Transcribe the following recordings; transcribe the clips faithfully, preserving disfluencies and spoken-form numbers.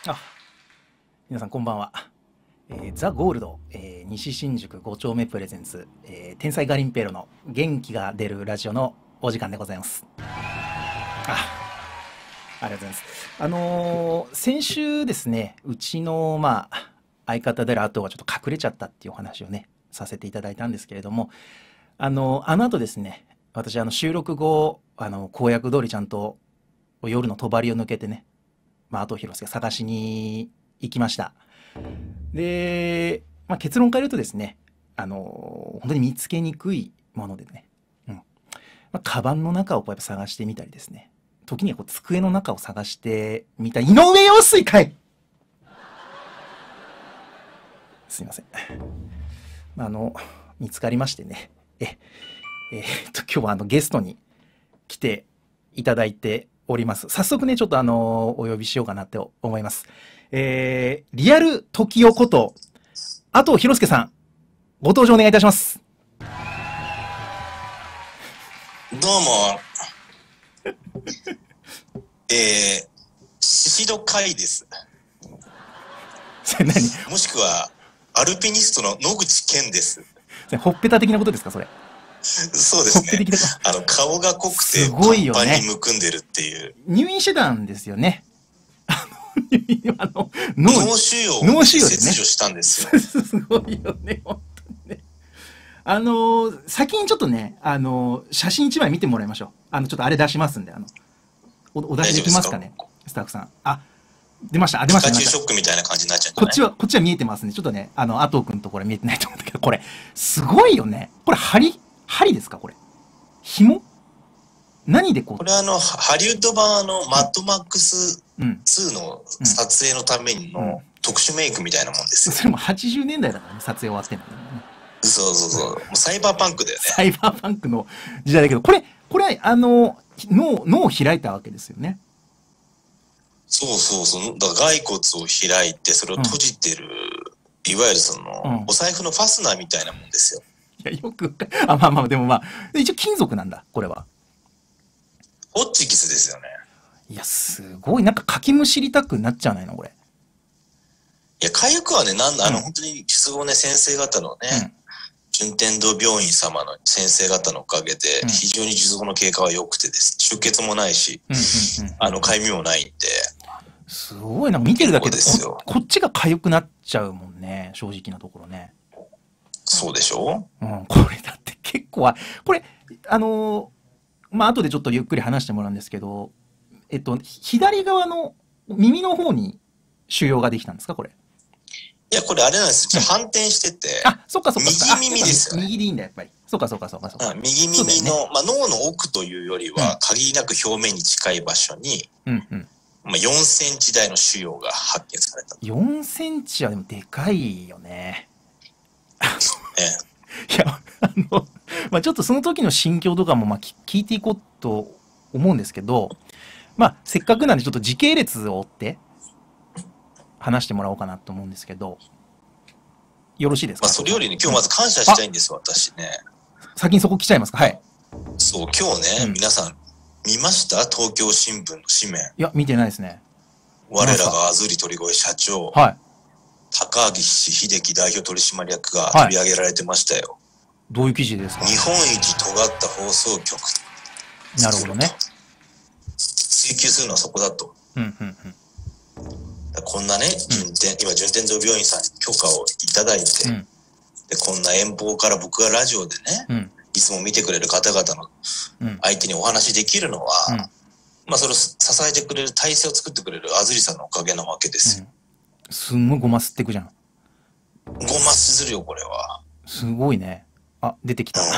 あ、皆さんこんばんは。えーザ・ゴールド、えー西新宿ご丁目プレゼンツ、えー天才ガリンペロの元気が出るラジオのお時間でございます。あ、ありがとうございます。あのー先週ですね、うちの、まあ、相方である後がちょっと隠れちゃったっていうお話をね、させていただいたんですけれども、あのあの後ですね、私、あの、収録後、あの、公約通りちゃんと夜の帳を抜けてね、まあ、あと広瀬が探しに行きました。で、まあ、結論から言うとですね、あの本当に見つけにくいものでね、うん。まあ、カバンの中をこうやっぱ探してみたりですね、時にはこう机の中を探してみた井上陽水かいすいません。まあ、あの、見つかりましてね、え、えーっと、今日はあのゲストに来ていただいております。早速ね、ちょっとあの、お呼びしようかなって思います。えー、リアル時代こと、あとひろすけさん、ご登場お願いいたします。 どうも、えー、宍戸海です。 それ何もしくは、アルピニストの野口健です。 それほっぺた的なことですか、それ。 そうですね。 ほっぺ的な。 あの、顔が濃くて、 すごいよね。 パンパンにむくんでるっていう。 入院してたんですよね。あの、あの脳腫瘍を脳腫瘍でね。 切除したんですよ。 すごいよね、本当にね。あのー、先にちょっとね、あのー、写真一枚見てもらいましょう。あの、ちょっとあれ出しますんで、あの、お、お出しできますかね、スタッフさん。あ、出ました、あ、出ました。 ピカチュウショックみたいな感じになっちゃう。 こっちは、こっちは見えてますね。ちょっとね、あの、阿藤くんとこれ見えてないと思うんだけど、これ、すごいよね。これ、針針ですかこれ。紐何でこう。 これあの、ハリウッド版のマッドマックスツーの撮影のためにの特殊メイクみたいなもんですよ。 それもはちじゅうねんだいだからね、撮影終わってんだよね。 そうそうそう。もうサイバーパンクだよね。 サイバーパンクの時代だけど、これ、これ、あの、脳、脳を開いたわけですよね。 そうそうそう。だから骸骨を開いて、それを閉じてる、うん、いわゆるその、うん、お財布のファスナーみたいなもんですよ。 いや、よく、あ、まあまあ、でもまあ、一応金属なんだ、これは。 ホッチキスですよね。 いや、すごい。なんか、かきむしりたくなっちゃわないのこれ。 いや、痒くはね、なんあの、うん、本当に術後ね、先生方のね、うん、順天堂病院様の先生方のおかげで、非常に術後の経過は良くてです。出血もないし、あの、かゆみもないんで。 すごいな、見てるだけでですよ。こっちが痒くなっちゃうもんね、正直なところね。 そうでしょう、うん、これだって結構は、これ、あのー、まあ、後でちょっとゆっくり話してもらうんですけど、えっと、左側の耳の方に腫瘍ができたんですか、これ。 いや、これあれなんですよ。反転してて。 あ、そっかそっか。 右耳ですよね。 右でいいんだ、やっぱり。そっかそっかそっかそっか。 右耳の、ね、まあ、脳の奥というよりは、限りなく表面に近い場所に、うんうん。まあ、よんセンチ台の腫瘍が発見された。 よんセンチはでもでかいよね。 ええ。いや、あの、まあ、ちょっとその時の心境とかも、まあ、聞いていこうと思うんですけど、まあ、せっかくなんでちょっと時系列を追って話してもらおうかなと思うんですけど、よろしいですか。 まあ、それよりね、今日まず感謝したいんです、私ね。 先にそこ来ちゃいますか。はい。 そう、今日ね、うん、皆さん、見ました東京新聞の紙面。 いや、見てないですね。 我らが安住鳥越社長、 はい、 高岸秀樹代表取締役が取り上げられてましたよ。はい、 どういう記事ですか。 日本一尖った放送局。 なるほどね。 追求するのはそこだと。 うんうんうん。 こんなね、順天、うん、今、順天堂病院さんに許可をいただいて、うん、で、こんな遠方から僕がラジオでね、うん、いつも見てくれる方々の相手にお話できるのは、うん、まあ、それを支えてくれる体制を作ってくれる安住さんのおかげなわけですよ。 うん、すんごいごますっていくじゃん。 ごまするよ、これは。 すごいね。あ、出てきた。うん、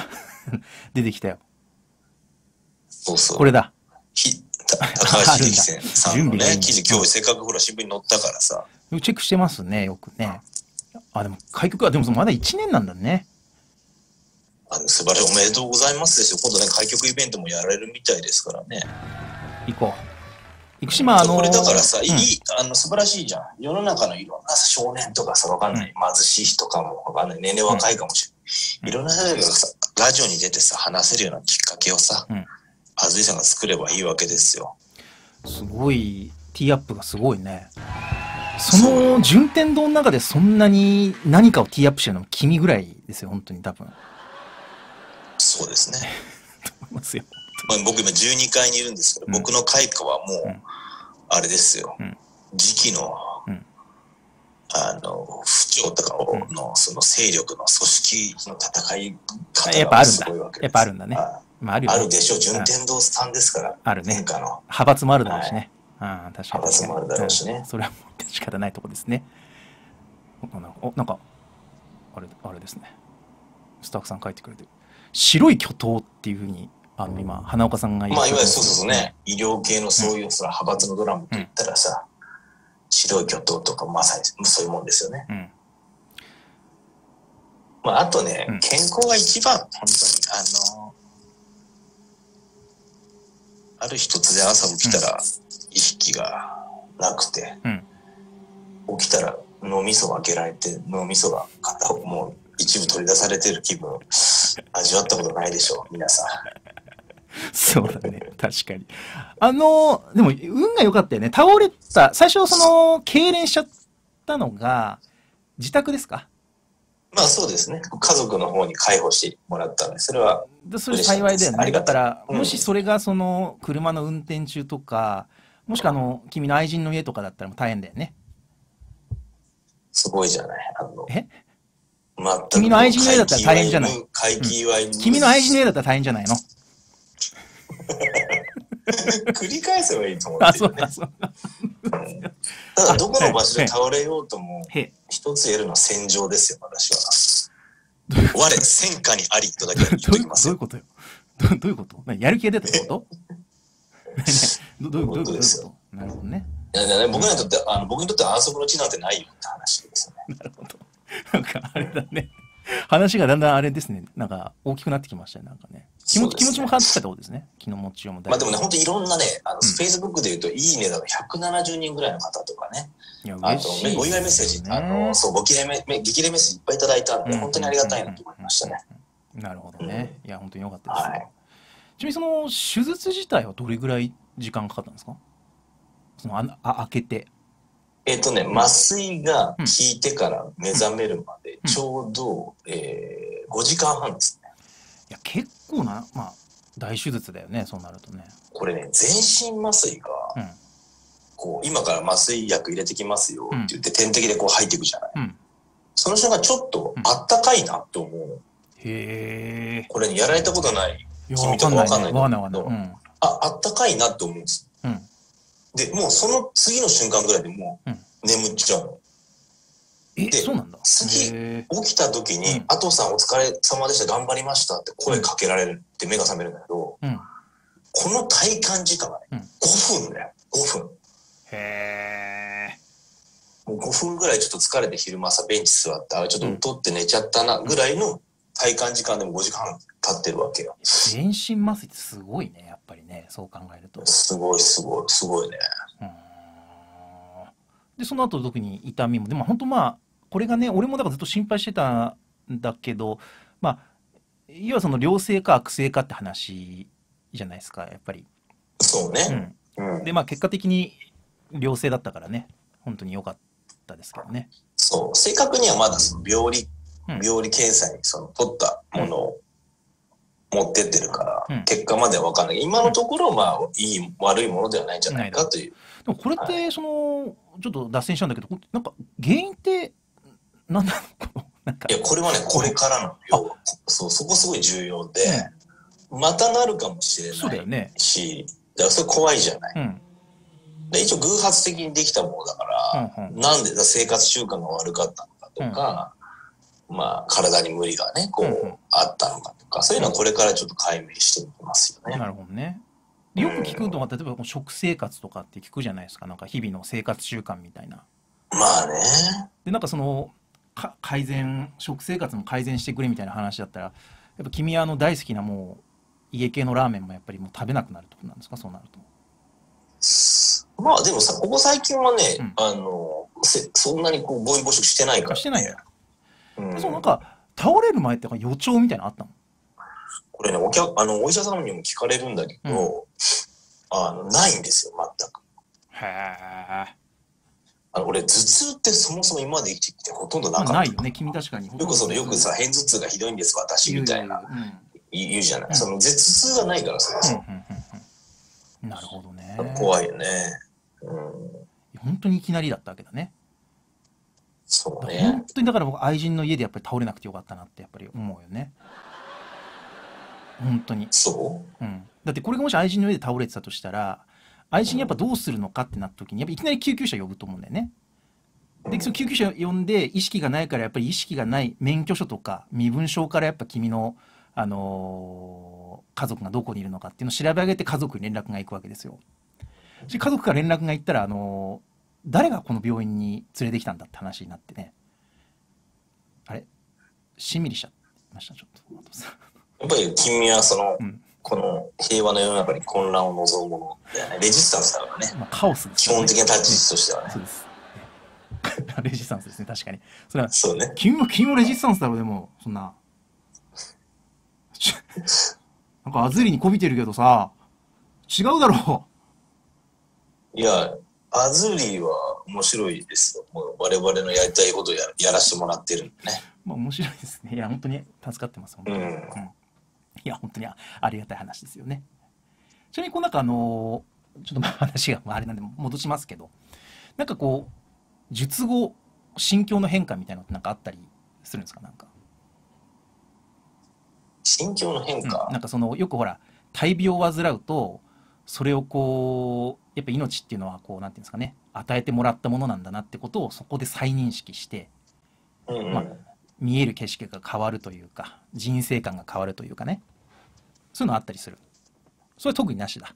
出てきたよ。 そうそう。 これだ。 ひ高橋秀樹さんのね、記事、今日せっかくほら新聞に載ったからさ。 チェックしてますね、よくね。あ、でも開局は、でもまだいちねんなんだね。 あの素晴らしい、おめでとうございますですよ。今度ね、開局イベントもやられるみたいですからね。 行こう。生島、あのー、 これだからさ、うん、いい、あの、素晴らしいじゃん。世の中のいろんな少年とかさ、わかんない、うん、貧しい人かもわかんない、年齢若いかもしれない。うん、いろんな人がさ、ラジオに出てさ、話せるようなきっかけをさ、うん安住さんが作ればいいわけですよ。 すごい、ティーアップがすごいね。 その順天堂の中でそんなに何かをティーアップしてるのも君ぐらいですよ、本当に多分。 そうですね。 と思いますよ。 まあ、僕今じゅうにかいにいるんですけど、うん、僕の階下はもう、うん、あれですよ、うん、次期の、うん、あの府長とかの、うん、その勢力の組織の戦い方がすごいわけです。 やっぱあるんだ。やっぱあるんだね。まあ、あるよね。 あるでしょう。順天堂さんですから。 あるね。 天下の派閥もあるだろうしね。はい、ああ、確かに。 派閥もあるだろうしね。 うん、それはもう仕方ないとこですね。お、なんかあれあれですね。スタッフさん書いてくれてる。白い巨頭っていうふうに。あの今花岡さんが言ってまあいわゆるそうそうそうね、医療系のそういう、うん、その派閥のドラムって言ったらさ、うん、白い巨頭とかまさにそういうもんですよね。うん、まああとね、うん、健康が一番本当にあのある日突然朝起きたら意識がなくて、うん、起きたら脳みそが開けられて脳みそが片方もう一部取り出されてる気分味わったことないでしょう皆さん。 そうだね、確かに。あのでも運が良かったよね。倒れた最初その痙攣しちゃったのが自宅ですか？ まあそうですね。家族の方に介護してもらったんで、それはそれ幸いだよね。だから、うん、もしそれがその車の運転中とか、もしくはあの君の愛人の家とかだったらもう大変だよね。 すごいじゃない。あのえ？君の愛人の家だったら大変じゃない。うん、君の愛人の家だったら大変じゃないの。 繰り返せばいいと思ってるね。ただどこの場所で倒れようとも一つ言えるのは戦場ですよ、私は。我戦火にありとだけは言っておきますよ。 どういうことよ。どういうこと？やる気が出たってこと？どういうことですよ。なるほどね。 いやね、僕にとってあの僕にとって安息の地なんてないよって話ですよね。なるほど。なんかあれだね。話がだんだんあれですね。なんか大きくなってきましたね。なんかね。気持ち、ね、気持ちも変わってきたところですね。気の持ちようもまあでもね、本当にいろんなね、あの、フェイスブックで言うと、いいねだとひゃくななじゅうにんぐらいの方とかね。いや、あと、お祝いメッセージ、あの、そう、ご記念メ、激励メッセージいっぱいいただいたんで、うん、本当にありがたいなと思いましたね。 なるほどね。うん、いや、本当に良かったです、ね。はい。ちなみにその、手術自体はどれぐらい時間かかったんですか？その、あ、あ開けて。 えっとね、麻酔が効いてから目覚めるまで、ちょうど、うん、えー、ごじかんはんですね。 いや、結構な、まあ、大手術だよね、そうなるとね。 これね、全身麻酔が、うん、こう、今から麻酔薬入れてきますよって言って、点滴でこう入っていくじゃない。うん、その人がちょっとあったかいなと思う。うん、へー。これ、ね、やられたことない君とかわかんないんだけど、あ、あったかいなって思うんです。うん、で、もうその次の瞬間ぐらいでもう眠っちゃうの。 え、そうなんだ。 次、起きた時に、アトさんお疲れ様でした、頑張りましたって声かけられるって目が覚めるんだけど、うん、この体感時間がね、うん、ごふんだよ。ごふん。へー。もうごふんぐらいちょっと疲れて昼間朝ベンチ座って、あれちょっとうとって寝ちゃったなぐらいの体感時間でもごじかん経ってるわけよ。 全身麻酔ってすごいね、やっぱりね、そう考えると。 すごいすごい、すごいね。うん。 で、その後特に痛みも、でも本当まあ、これがね、俺もだからずっと心配してたんだけど、まあ、要はその良性か悪性かって話じゃないですか、やっぱり。 そうね。 うん。で、まあ結果的に良性だったからね、本当に良かったですけどね。 そう。正確にはまだその病理、うん、病理検査にその取ったものを持ってってるから、うん、結果までは分かんない。今のところ、まあ、いい、悪いものではないんじゃないかという。 でもこれって、その、はい、ちょっと脱線したんだけど、なんか原因って、何なの？なんかいや、これはね、これからの要は、そう、そこすごい重要で、うん、またなるかもしれないし、そうだよね、だからそれ怖いじゃない。うん、で一応偶発的にできたものだから、うんうん、なんで生活習慣が悪かったのかとか、うん、まあ、体に無理がね、こう、うんうん、あったのかとか、そういうのはこれからちょっと解明していきますよね。 なるほどね。よく聞くのは、例えば食生活とかって聞くじゃないですか。なんか日々の生活習慣みたいな。 まあね。 で、なんかその、か改善、食生活も改善してくれみたいな話だったら、やっぱ君はあの大好きなもう家系のラーメンもやっぱりもう食べなくなるってことなんですか、そうなると。 まあでもさ、ここ最近はね、うん、あの、そんなにこう、暴飲暴食してないから、ね。 してないよ。うん、そう、なんか、倒れる前って予兆みたいなのあったの？ これね、お客、あの、お医者さんにも聞かれるんだけど、うん、あの、ないんですよ、全く。へー。 あの俺頭痛ってそもそも今まで生きてきてほとんどなかった。 ないよね、君確かに。 よくそのよくさ片頭痛がひどいんです私みたいな言う言うじゃない。うん、その頭痛がないからそもそも。 なるほどね。 怖いよね。うん。 本当にいきなりだったわけだね。 そうね。 本当にだから僕愛人の家でやっぱり倒れなくてよかったなってやっぱり思うよね。本当に。 そう。 うん。だってこれがもし愛人の家で倒れてたとしたら。愛人やっぱどうするのかってなった時にやっぱいきなり救急車呼ぶと思うんだよね。でその救急車呼んで意識がないからやっぱり意識がない免許証とか身分証からやっぱ君の、あのー、家族がどこにいるのかっていうのを調べ上げて家族に連絡が行くわけですよ。で家族から連絡が行ったら、あのー、誰がこの病院に連れてきたんだって話になってね。あれしんみりしちゃいましたちょっと。 やっぱり君はその、うんこの平和の世の中に混乱を望むものだよね。レジスタンスだからね。 まあ、カオスです、 ね。基本的な立ち位置としてはね。 そうです。レジスタンスですね、確かに。それは、 そうね。 君も、君もレジスタンスだろう、でも、そんな。なんか、アズリにこびてるけどさ、違うだろう。いや、アズリは面白いですよ。もう我々のやりたいことを や, やらせてもらってるんでね。 まあ、面白いですね。いや、本当に助かってます、本当に。うん。うんいや本当に あ, ありがたい話ですよね。ちなみにこうなんかあのちょっとまあ話があれなんで戻しますけど、なんかこう術後心境の変化みたいなのってなんかあったりするんですかなんか。 心境の変化、 うん、なんかそのよくほら大病を患うとそれをこうやっぱ命っていうのはこうなんていうんですかね与えてもらったものなんだなってことをそこで再認識して、 うんうん、 まあ見える景色が変わるというか人生観が変わるというかねそういうのあったりする。それは特になしだ。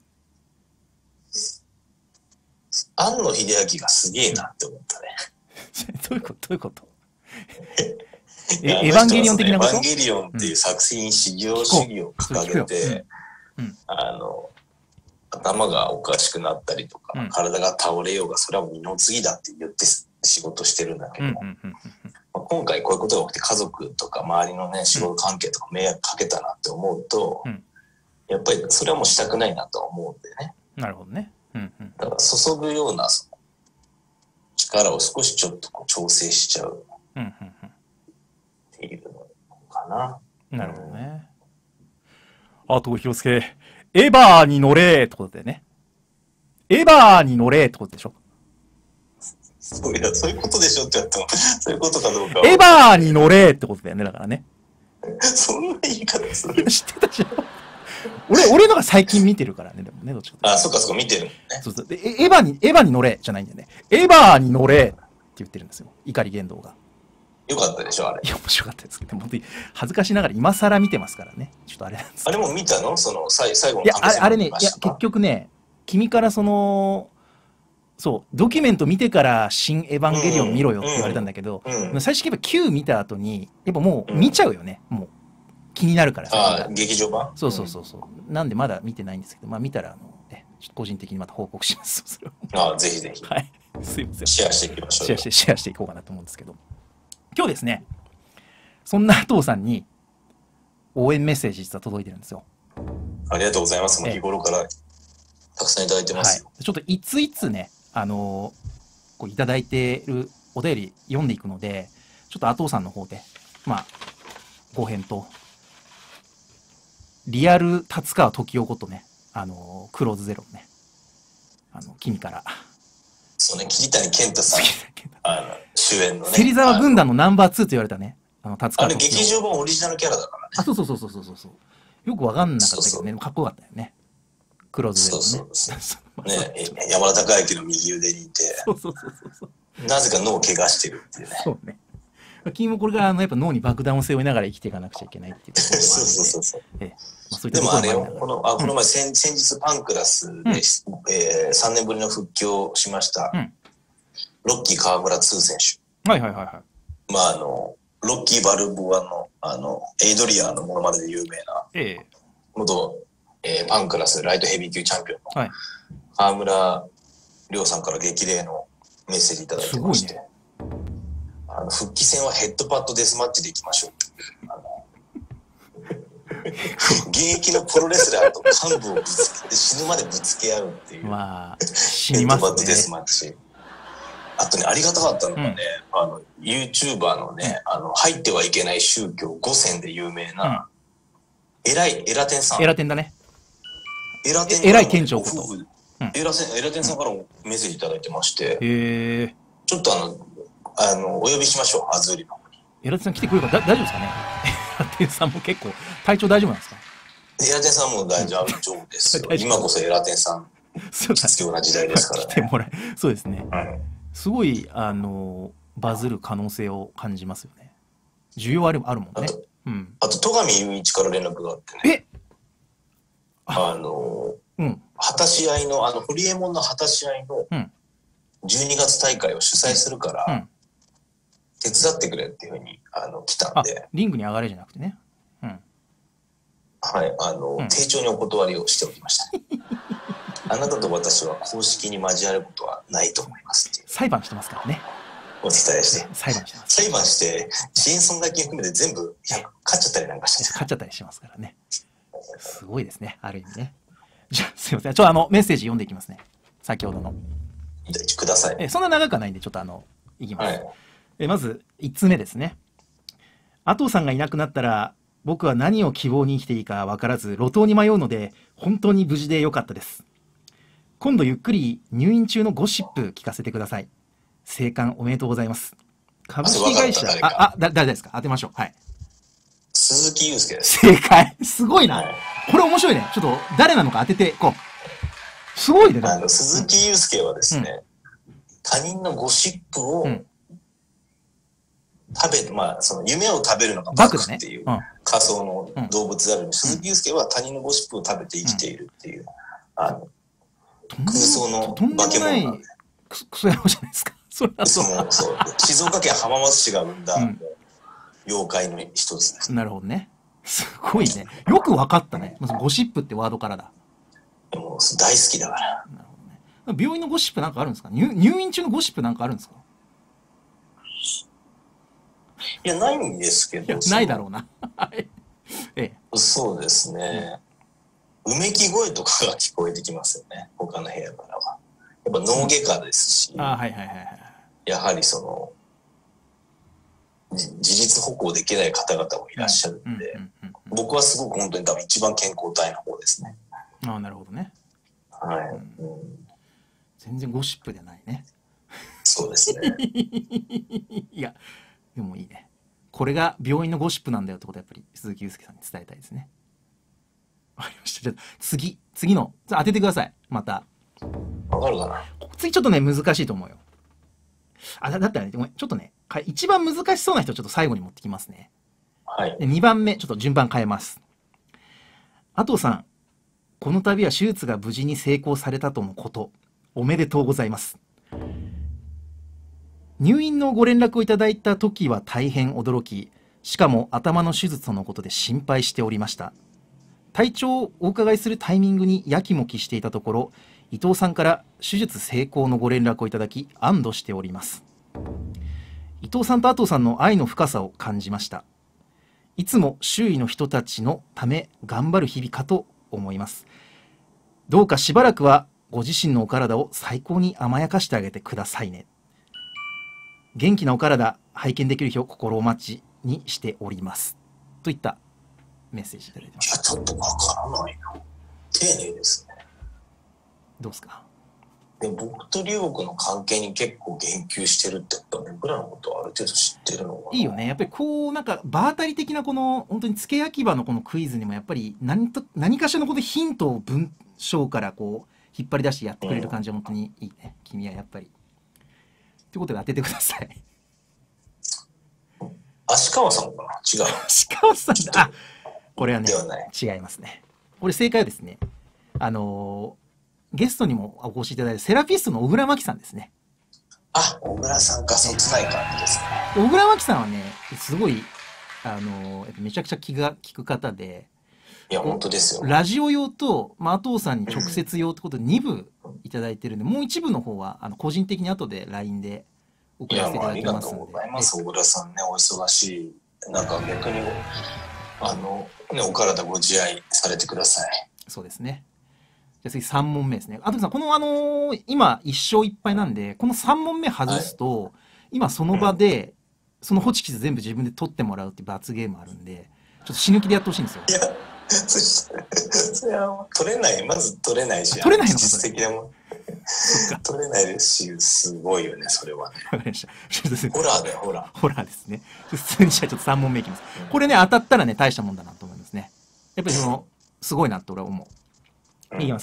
庵野秀明がすげえなって思ったね。 どういうことどういうことエヴァンゲリオン的なこと？ エヴァンゲリオンっていう作品至上主義を掲げて、うんうん、あの頭がおかしくなったりとか、うん、体が倒れようがそれはもう二の次だって言って仕事してるんだけど、うんうんうんうん今回こういうことが起きて家族とか周りのね仕事関係とか迷惑かけたなって思うと、うん、やっぱりそれはもうしたくないなと思うんでね。 なるほどね。うんうん、 だから注ぐようなその力を少しちょっとこう調整しちゃうっていうのかな。 なるほどね。あと広助エヴァーに乗れってことでね。エヴァーに乗れってことでしょ。 そういや、そういうことでしょって言っても、そういうことかどうか。 エヴァーに乗れってことだよね、だからね。 そんな言い方する。 知ってたじゃん。俺、俺のが最近見てるからね、でもね、どっちかと。 あ、そっかそっか、見てるもんね。 そうそう。で、エヴァに、エヴァに乗れじゃないんだよね。エヴァーに乗れって言ってるんですよ。怒り言動が。 よかったでしょ、あれ。 いや、面白かったですけど、本当に恥ずかしながら今更見てますからね。ちょっとあれなんです。 あれも見たのその、最後の。 いや、あれ、あれね、いや、結局ね、君からその、そうドキュメント見てから「新エヴァンゲリオン見ろよ」って言われたんだけど、うんうん、最初やっぱきゅう見た後にやっぱもう見ちゃうよね、うん、もう気になるからさあ劇場版そうそうそうそう、うん、なんでまだ見てないんですけどまあ見たらあのえちょっと個人的にまた報告しますそれをああぜひぜひはいすいませんシェアしていきましょうシェアしてシェアしていこうかなと思うんですけど今日ですねそんな加藤さんに応援メッセージ実は届いてるんですよ。 ありがとうございます。もう日頃からたくさんいただいてますよ、 はい、ちょっといついつねあのー、こういただいてるお便り読んでいくのでちょっと阿藤さんの方でまあご返答リアル達川時代ことねあのー、クローズゼロねあの君からそうね桐谷健太さんあの主演のね芹沢軍団のナンバーツーと言われたねあの達川時代あれ劇場版オリジナルキャラだからねあそうそうそうそうそうそうよくわかんなかったけどねそうそうかっこよかったよねクローズゼロね。そうそうそうね、山田孝之の右腕にいて、 そうそうそうそう。 なぜか脳を怪我してるっていうね。 そうね。君もこれからあのやっぱ脳に爆弾を背負いながら生きていかなくちゃいけないっていうところもあるので。そうそうそう。ええまあ、そういったでもあれよ、このあこの前先、うん、先日パンクラスで、うんえー、さんねんぶりの復帰をしました、うん、ロッキー川村ツー選手。 はいはいはいはい。 まああのロッキーバルボアのあのエイドリアンのものまねで有名な、ええ、元えー、パンクラスライトヘビー級チャンピオンの川村亮さんから激励のメッセージいただいてまして、ね、あの復帰戦はヘッドパッドデスマッチでいきましょうあの現役のプロレスラーと幹部をぶつけて死ぬまでぶつけ合うっていう、 まあ、死にますね、 ヘッドパッドデスマッチあとね、ありがたかったのがね、うん、あの、YouTuber のね、あの、入ってはいけない宗教ごせんで有名な、うん、偉い、エラテンさん。 エラテンだね。 エラテン、 偉い店長こと。 エラセン、エラテンさんからもメッセージいただいてまして、 うん、へえ。 ちょっとあの、あの、お呼びしましょう、アズーリの方に。 エラテンさん来てくれるか、だ大丈夫ですかね。エラテンさんも結構、体調大丈夫なんですか。 エラテンさんも大丈夫ですよ。今こそエラテンさん、必要な時代ですからね。 来てもらえ、そうですね。 はい、 すごい、あの、バズる可能性を感じますよね。需要ある、あるもんね。 あと、 うん、 あと戸上雄一から連絡があってね。 えあの、うん、果たし合いの、あの、ホリエモンの果たし合いのじゅうにがつ大会を主催するから、うん、手伝ってくれっていうふうに、あの、来たんで。 リングに上がれじゃなくてね。うん。 はい、あの、うん、丁重にお断りをしておきました。あなたと私は公式に交わることはないと思いますっていう。 裁判してますからね。 お伝えして。 裁判してます。 裁判して、支援損害金含めて全部、勝っちゃったりなんかして。 勝っちゃったりしますからね。すごいですね、ある意味ね。じゃあ、すいません。ちょっとあの、メッセージ読んでいきますね。先ほどの。 ください。 え、そんな長くはないんで、ちょっとあの、いきます。 はい、 え、まず、いつつめですね。阿藤さんがいなくなったら、僕は何を希望に生きていいか分からず、路頭に迷うので、本当に無事でよかったです。今度ゆっくり入院中のゴシップ聞かせてください。生還おめでとうございます。株式会社、あ、あ、だ、誰ですか？当てましょう。はい。 鈴木祐介です。 正解。すごいな。 はい、 これ面白いね。ちょっと誰なのか当ててこう。すごいね。 あの、鈴木祐介はですね、うん、他人のゴシップを、うん、食べ、まあ、その夢を食べるのがバクっていう仮想の動物であるのに、鈴木祐介は他人のゴシップを食べて生きているっていう、あの、空想の化け物なんで。 クソ野郎じゃないですか。それはそう。 そう。静岡県浜松市が生んだ、うん、妖怪の一つです。 なるほどね。すごいね。よくわかったね。ゴシップってワードからだ。 もう大好きだから。 なるほどね。病院のゴシップなんかあるんですか？ 入, 入院中のゴシップなんかあるんですか？ いや、ないんですけど。 ないだろうな。ええ、そうですね。うめき声とかが聞こえてきますよね。他の部屋からは。やっぱ脳外科ですし。 あ、はいはいはいはい。 やはりその、事実歩行できない方々もいらっしゃるんで、僕はすごく本当に多分一番健康体の方ですね。 ああ、なるほどね。 はい、 うん。全然ゴシップではないね。 そうですね。 いや、でもいいね。これが病院のゴシップなんだよってことはやっぱり鈴木祐介さんに伝えたいですね。わかりました。じゃあ次、次の、当ててください。また。 わかるかな。 次ちょっとね、難しいと思うよ。あ、だ, だったらね、ごめん、ちょっとね、一番難しそうな人ちょっと最後に持ってきますね。 はい。 で、にばんめ、ちょっと順番変えます。阿藤さん、この度は手術が無事に成功されたとのこと、おめでとうございます。入院のご連絡をいただいた時は大変驚き、しかも頭の手術とのことで心配しておりました。体調をお伺いするタイミングにやきもきしていたところ、伊藤さんから手術成功のご連絡をいただき安堵しております。伊藤さんと阿藤さんの愛の深さを感じました。いつも周囲の人たちのため頑張る日々かと思います。どうかしばらくはご自身のお体を最高に甘やかしてあげてくださいね。元気なお体拝見できる日を心お待ちにしております。といったメッセージいただいてます。 いや、ちょっとわからないな。丁寧ですね。 どうですか？ で僕と龍国の関係に結構言及してるってことは僕らのことはある程度知ってるのかな。 いいよね。やっぱりこうなんか場当たり的なこの本当に付け焼き場のこのクイズにもやっぱり何と何かしらのこのヒントを文章からこう引っ張り出してやってくれる感じは本当にいいね、うん、君はやっぱり。ということで当ててください。 足川さんかな？違う。 足川さんだ。あ、これはねではない。 違いますね。これ正解はですね、あのーゲストにもお越しいただいたセラピストの小倉真希さんですね。 あ、小倉さんか、そつない感じですね。 小倉真希さんはね、すごい、あの、めちゃくちゃ気が利く方で、 いや、本当ですよ。 ラジオ用と、まあ、阿藤さんに直接用ってことでにぶいただいてるんで、うん、もう一部の方は、あの個人的に後で ライン で送らせていただきますので。 いや、まあ、ありがとうございます、小倉さんね、お忙しい。なんか逆に、あの、ね、お体ご自愛されてください。 そうですね。 じゃあ次さん問目ですね。あとさん、このあのー今いっ勝いっ敗なんで、このさん問目外すと、はい、今その場で、うん、そのホチキス全部自分で取ってもらうっていう罰ゲームあるんで、ちょっと死ぬ気でやってほしいんですよ。 いや、それは取れない、まず取れないし、 取れないのか、 実的なもん。取れないですし、すごいよね、それはね。 わかりました。 ホラーだよ、ホラー。 ホラーですね。普通にじゃあちょっとさん問目いきます。うん、これね、当たったらね、大したもんだなと思いますね。やっぱりその、すごいなって俺は思う。いきます。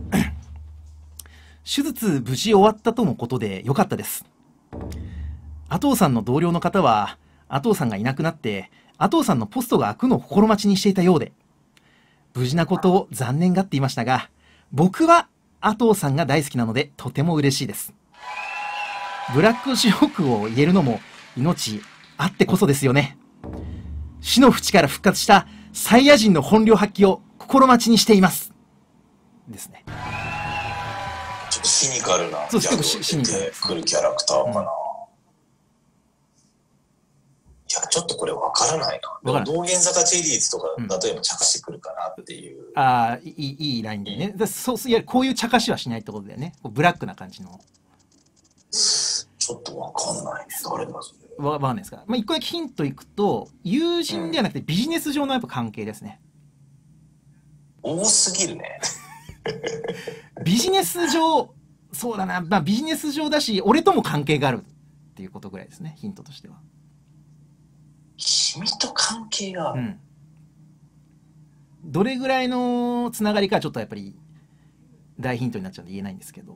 手術無事終わったとのことでよかったです。阿藤さんの同僚の方は、阿藤さんがいなくなって、阿藤さんのポストが空くのを心待ちにしていたようで、無事なことを残念がっていましたが、僕は阿藤さんが大好きなのでとても嬉しいです。ブラックジョークを言えるのも命あってこそですよね。死の淵から復活したサイヤ人の本領発揮を心待ちにしています。ですね。 ちょっとシニカルなギャグを出てくるキャラクターかな。うん、いや、ちょっとこれ分からないな。でも道玄坂チェリーズとか、例えば茶化してくるかなっていう。 うん、ああ、いい、いいラインでね。だそういや、こういう茶化しはしないってことだよね。ブラックな感じの。 ちょっと分かんないね。誰だそれ。 わかんないですか。まあ、一個だけヒントいくと、友人ではなくてビジネス上のやっぱ関係ですね。 うん、多すぎるね。 ビジネス上、そうだな。まあ、ビジネス上だし、俺とも関係があるっていうことぐらいですね。ヒントとしては。 君と関係がある、うん、 どれぐらいのつながりかはちょっとやっぱり大ヒントになっちゃうんで言えないんですけど。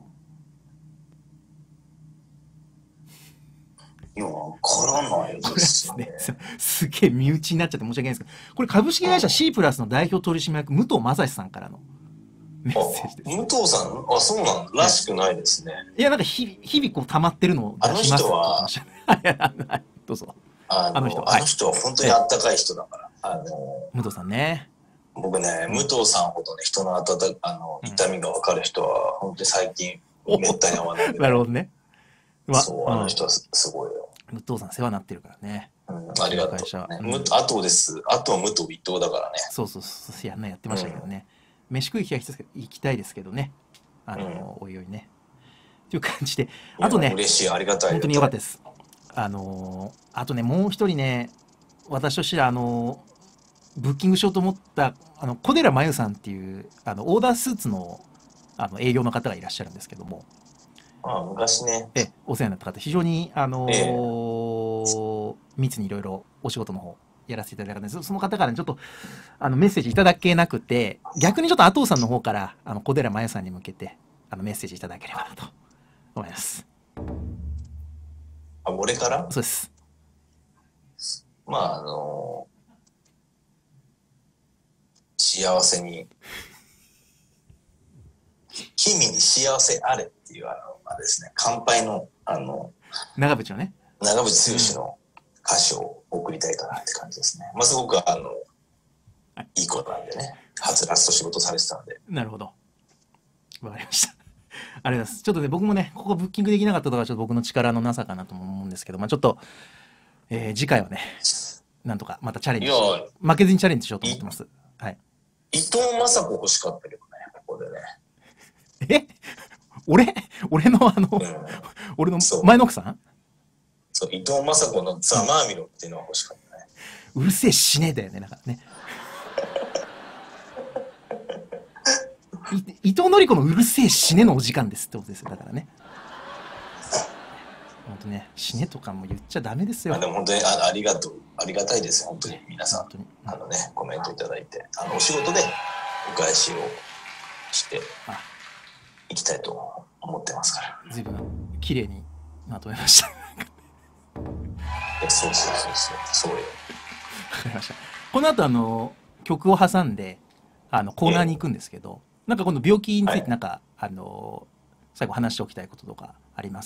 いや、わからないですよね。 す, すげえ身内になっちゃって申し訳ないんですけど、これ株式会社 C プラスの代表取締役武藤正史さんからのメッセージです。 武藤さん、あ、そうなんらしくないですね。 いや、なんか日日々こう溜まってるのを出します。 あの人はどうぞ。 あの, あの人あの人は本当にあったかい人だから。あの武藤さんね。 僕ね、武藤さんほどね、人の温かあの痛みが分かる人は、本当に最近、めったに会わないんで、ね。 なるほどね。 そう、あの人は す, すごいよ。 武藤さん世話になってるからね。 うん、ありがとう、ね。うん、あとです。あとは武藤伊藤だからね。 そうそうそう、やんなやってましたけどね。うん、飯食い行きたいですけどね。あの、うん、おいおいね。という感じで。あとね、 嬉しい、ありがたい。 本当に良かったです。あのー、あとね、もう一人ね、私としては、あのー、ブッキングしようと思った、あの、小寺真由さんっていう、あの、オーダースーツの、あの、営業の方がいらっしゃるんですけども。 ああ、昔ね。 え、お世話になった方、非常に、あのーえー、密にいろいろお仕事の方、やらせていただいたんです。その方から、ね、ちょっと、あの、メッセージいただけなくて、逆にちょっと阿藤さんの方から、あの、小寺真由さんに向けて、あの、メッセージいただければなと思います。 あ、俺から？ そうです。 まあ、あのー、幸せに、君に幸せあれっていう、あの、あれですね、乾杯の、あの、 長渕のね。 長渕剛の歌詞を送りたいかなって感じですね。まあ、すごく、あの、はい、いい子なんでね、初ラスト仕事されてたんで。 なるほど。わかりました。ありがとうございます。ちょっとね、僕もね、ここブッキングできなかったとか、ちょっと僕の力のなさかなとも思うんですけど、まあちょっと、えー、次回はね、なんとかまたチャレンジしよう。負けずにチャレンジしようと思ってます。はい。 伊藤雅子欲しかったけどね、ここでね。 え俺俺のあの、うん、俺の前の奥さん？ そう、伊藤雅子のザ・マーミロっていうのは欲しかったね。 うるせえ死ねだよね、だからね。伊藤典子のうるせえ死ねのお時間ですってことですよ、だからね。本当ね、死ねとかも言っちゃダメですよ。 あ、でも本当に あ, ありがとう、ありがたいですよ、本当に皆さん。本当に、うん、あのね、コメントいただいて、あのお仕事でお返しをしていきたいと思ってますから。 随分綺麗にまとめました。 いや、そうそうそうそう、そうよ。 わかりました。この後あの曲を挟んであのコーナーに行くんですけど、えー、なんかこの病気についてなんか、はい、あの最後話しておきたいこととかあります？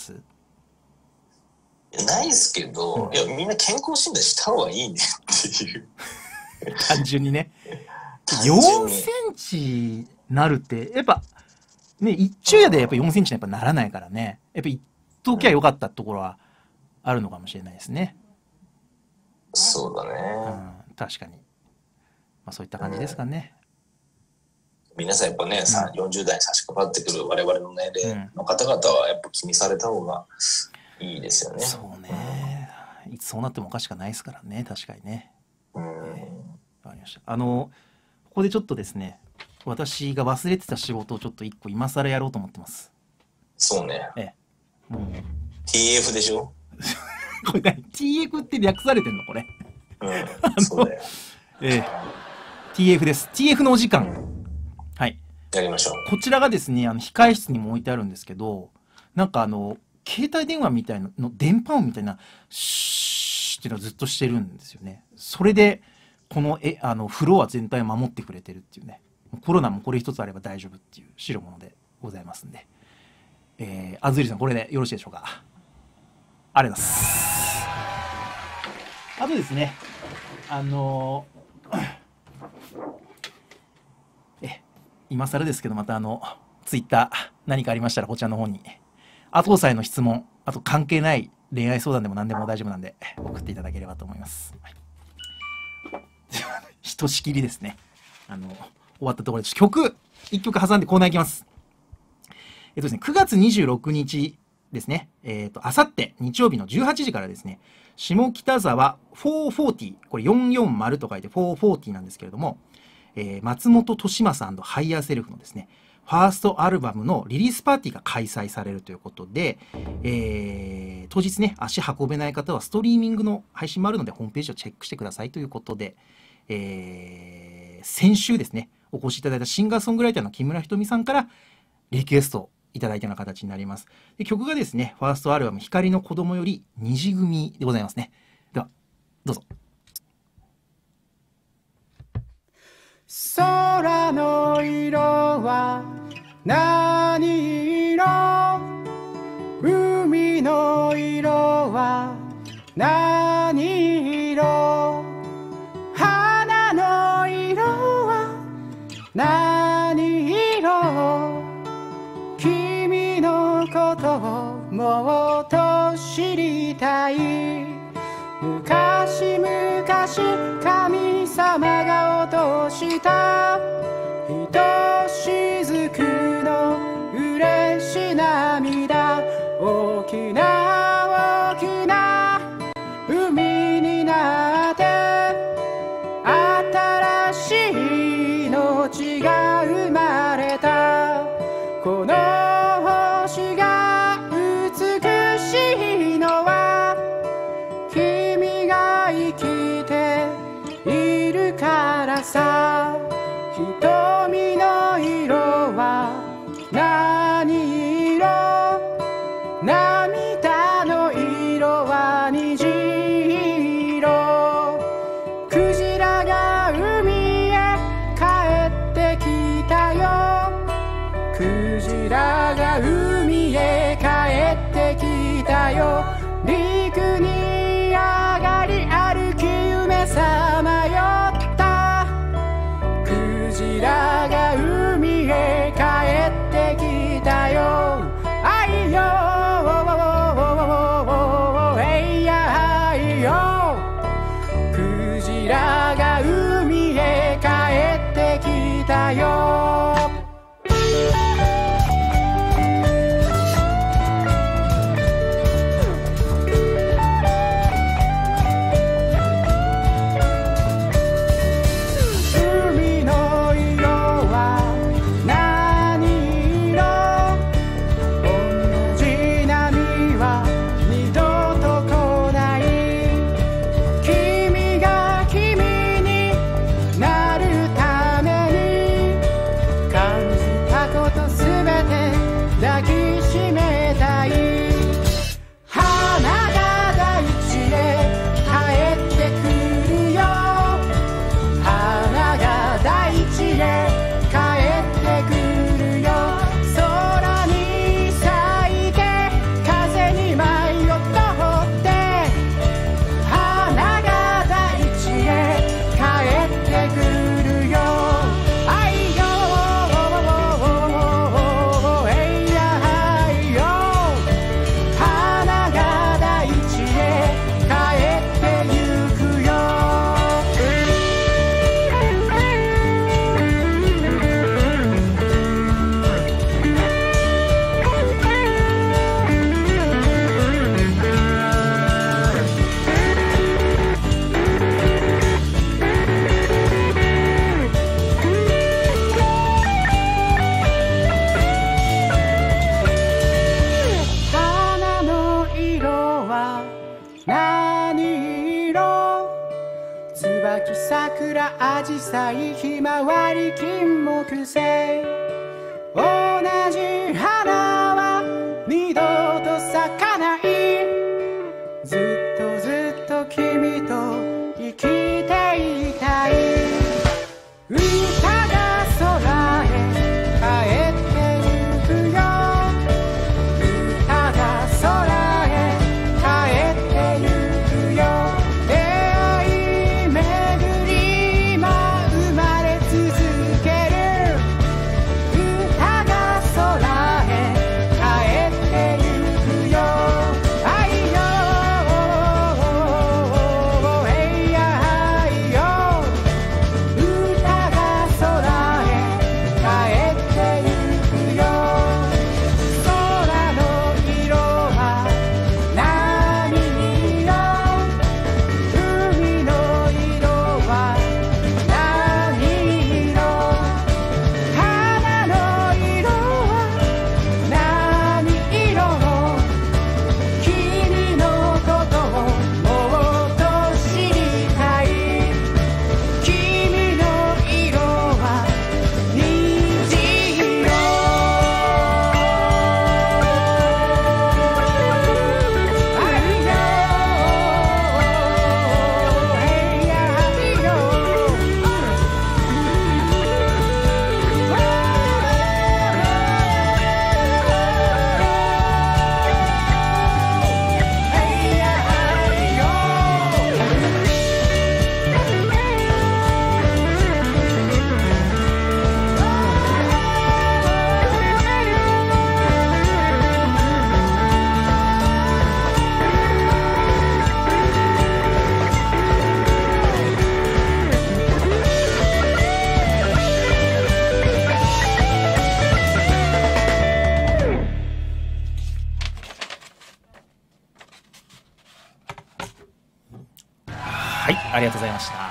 ないですけど、うん、いやみんな健康診断した方がいいねっていう。 単純にね。よんセンチなるってやっぱね、一昼夜でやっぱよんセンチにやっぱならないからね。やっぱ一時は良かったところはあるのかもしれないですね。 そうだね。 うん、確かに。まあそういった感じですかね。 う皆さんやっぱね、うん、よんじゅう代に差し掛かってくる我々の年齢の方々はやっぱ気にされた方がいいですよね。 そうね、うん、いつそうなってもおかしくないですからね、確かにね。 うん、 えー、わかりました。あのここでちょっとですね、私が忘れてた仕事をちょっと一個今更やろうと思ってます。 そうね。 ええ、もうティーエフ でしょこれ ティーエフ って略されてんのこれ。 うん、そうだよ。 ええ、ティーエフ です。ティーエフ のお時間。はい。 やりましょう。 こちらがですね、あの控え室にも置いてあるんですけど、なんかあの携帯電話みたいなの電波音みたいなシーっていうのをずっとしてるんですよね。それでこのえあのフロア全体を守ってくれてるっていうね。コロナもこれ一つあれば大丈夫っていう代物でございますんで、えー、あずりさんこれでよろしいでしょうか。ありがとうございます。あとですね、あのえ今更ですけど、またあのツイッター何かありましたらこちらの方に阿藤さんへの質問、あと関係ない恋愛相談でも何でも大丈夫なんで送っていただければと思います。はい、ひとしきりですね。あの終わったところで曲いっきょく挟んでコーナーいきます。えっとですね、くがつにじゅうろくにちですね、えっとあさって日曜日のじゅうはちじからですね、下北沢よんひゃくよんじゅう、これよんひゃくよんじゅうと書いてよんひゃくよんじゅうなんですけれども、えー、松本利正&ハイヤーセルフのですね、ファーストアルバムのリリースパーティーが開催されるということで、えー、当日ね、足運べない方はストリーミングの配信もあるのでホームページをチェックしてくださいということで、えー、先週ですね、お越しいただいたシンガーソングライターの木村ひとみさんからリクエストをいただいたような形になります。で、曲がですね、ファーストアルバム光の子供より虹組でございますね。では、どうぞ。 空の色は何色、海の色は何色、花の色は何色、君のことをもっと知りたい。昔々神様が落としたひとしずくの嬉し涙、大きな大きな海になって新しい命が生まれた。この星が美しいのは君が生きているからさ。瞳の色は何色、涙の色は虹色。クジラが海へ帰ってきたよ、クジラが海へ帰ってきたよ。陸に上がり歩き夢さまよった、クジラが海へ帰ってきたよ。あいよえいやあいよ、クジラが海へ帰ってきたよ。海の色さいひまわり金木犀同じ花は二度と咲かないずっとずっと君と生きていたい歌が空へ帰ってゆくよ歌が空へ帰ってゆくよ出会い巡り今生まれ続ける歌が空へ帰ってゆくよ愛よえいや愛よ歌が空へ帰ってゆくよ空の色は何色海の色は何色花の色は何色君のことをもっと知りたい君の色は虹色愛よえいや愛よえいや愛よはい、ありがとうございました。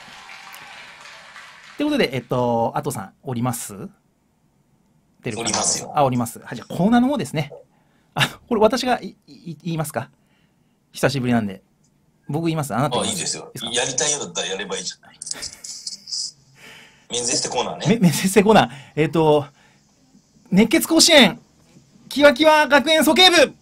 ということで、えっと、アトさん、おります出るかなおりますよあ、おります。はい、じゃあ、コーナーの方ですね。あ、これ私がいい言いますか久しぶりなんで。僕言います。あなたあ、 言いいですよ。 かやりたいようだったらやればいいじゃない。面接ってコーナーめ、 ね。 め、先生コーナー。えっと、熱血甲子園、キワキワ学園鼠径部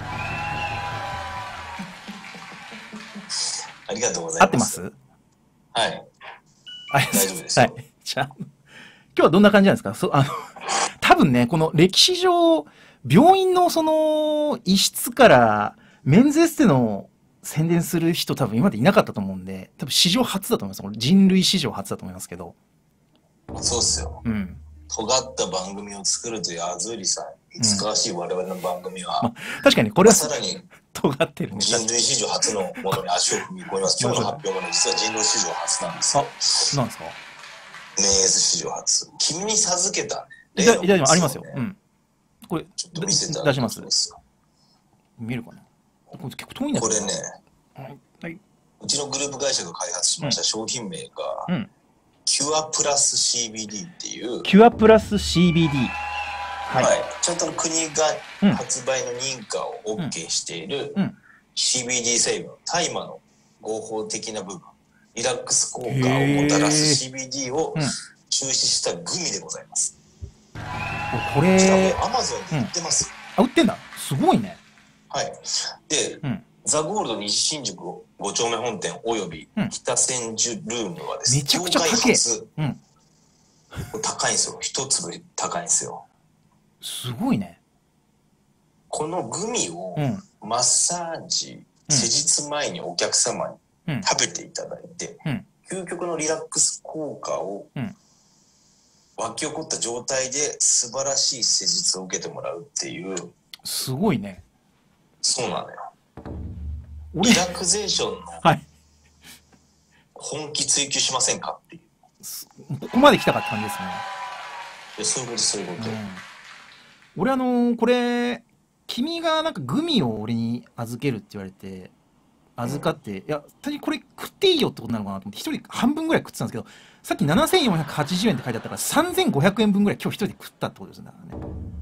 ありがとうございます。 合ってます？ はい。 ありがとうございます。 大丈夫ですよはい。じゃあ、今日はどんな感じなんですか？そあの、多分ね、この歴史上、病院のその、一室から、メンズエステの宣伝する人多分今までいなかったと思うんで、多分史上初だと思います。これ人類史上初だと思いますけど。 そうっすよ。 うん。 尖った番組を作るというアズーリさんに使わしい我々の番組は、 まあ、確かにこれはさらに尖ってるね。 人類史上初のものに足を踏み込みます。今日の発表もね、実は人類史上初なんですよ。 あ、なんですか？ メンエス史上初。君に授けたいた、いた、ありますよ。うん。これ、 ちょっと見せて出します。 ですよ。 見えるかな？これ結構遠いんだけど。 これね、 はい。はい。 うちのグループ会社が開発しました商品名が、 うん。 キュアプラス シービーディー っていう、 キュアプラス シービーディー。 は、 はいい。 ちゃんと国が発売の認可を OK しているうんうんシービーディー 成分、大麻の合法的な部分、リラックス効果をもたらす シービーディー をうん抽出したグミでございます。 ここちらねれ、、 アマゾンに売ってます。 あ、売ってんだ。すごいね。 はい。で、 うん。 ザ・ゴールド西新宿ご丁目本店およびうん北千住ルームはですね、 めちゃくちゃ高い業界初うん。 高いんですよ。一粒高いんですよ。 すごいね。 このグミをうん。 マッサージ、施術前にお客様にうん。 食べていただいて、 うん。 究極のリラックス効果をうん湧き起こった状態で素晴らしい施術を受けてもらうっていう、 すごいね。 そうなのよ。 俺リ、ラクゼーションのはい。 本気追求しませんかっていう。 ここまで来たかって感じですね。 でそういうこと、そういうこと。 うん。俺あのーこれ、君がなんかグミを俺に預けるって言われて、預かって、いや、単純にこれ食っていいよってことなのかなと思って、一人半分ぐらい食ってたんですけど、さっきななせんよんひゃくはちじゅうえんって書いてあったから、さんぜんごひゃくえんぶんぐらい今日一人で食ったってことですね。だからね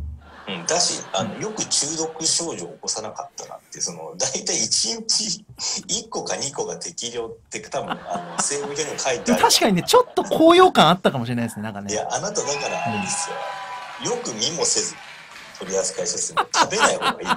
うん、だしあのよく中毒症状を起こさなかったなってその大体いちにちいっこかにこが適量って多分あの成分表にも書いてある確かにねちょっと高揚感あったかもしれないですねなんかね。 いやあなただからあれですよ、よく見もせず取扱説明食べない方がいい。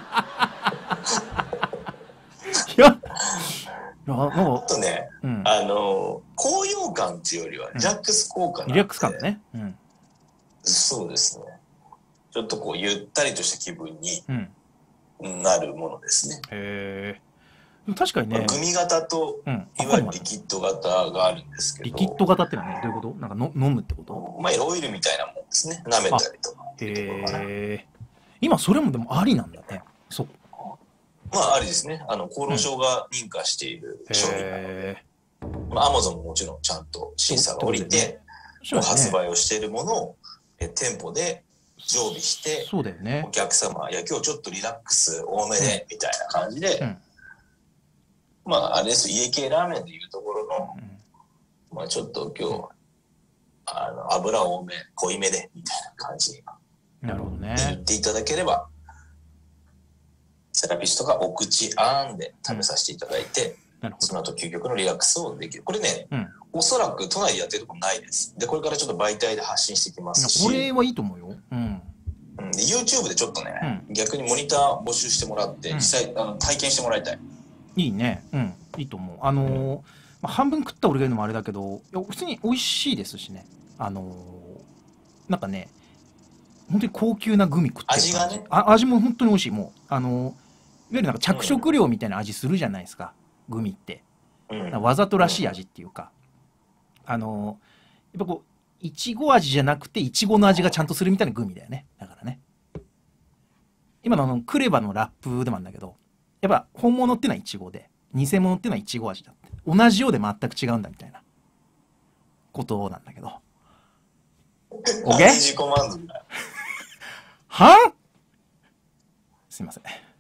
いやなんかあとね、うん、あの高揚感っていうよりはリラックス効果なんで、 リラックス感ね、うん、 そうですね。ちょっとこうゆったりとした気分になるものですね。 うん、へえ。確かにね。 グミ型と、うん、いわゆるリキッド型があるんですけど。 リキッド型ってのはねどういうこと？なんかの飲むってこと？ まあオイルみたいなもんですね。舐めたりとか。 へえ。今それもでもありなんだね。そう。 まあありですね。あの厚労省が認可している商品なので、まあアマゾンももちろんちゃんと審査が下りて、ね、発売をしているものをえ店舗で常備して、 そうだよね、 お客様、いや今日ちょっとリラックス多めで、うん、みたいな感じで、うん、まああれです家系ラーメンでいうところの、うん、まあちょっと今日あの油多め濃いめでみたいな感じになるほどね言っていただければ。セラピストがお口あんで食べさせていただいて、うん、その後究極のリラックスをできる。これね、うん、おそらく都内でやってるとこないです。で、これからちょっと媒体で発信してきますし。 これはいいと思うよ。うん。 うん、で YouTube でちょっとね、うん、逆にモニター募集してもらって、うん、実際あの体験してもらいたい。 いいね。うん。いいと思う。あのーうんまあ、半分食った俺が言うのもあれだけど、いや普通に美味しいですしね。あのー、なんかね、本当に高級なグミ食ってる感じ。 味がね。 あ味も本当に美味しい。もう、あのーいわゆるなんか着色料みたいな味するじゃないですか、うん、グミって、うん、わざとらしい味っていうか、うん、あのやっぱこういちご味じゃなくていちごの味がちゃんとするみたいなグミだよね。だからね今のあのクレバのラップでもあるんだけどやっぱ本物ってのはいちごで偽物ってのはいちご味だって同じようで全く違うんだみたいなことなんだけど OK？ 自己満足だはすいません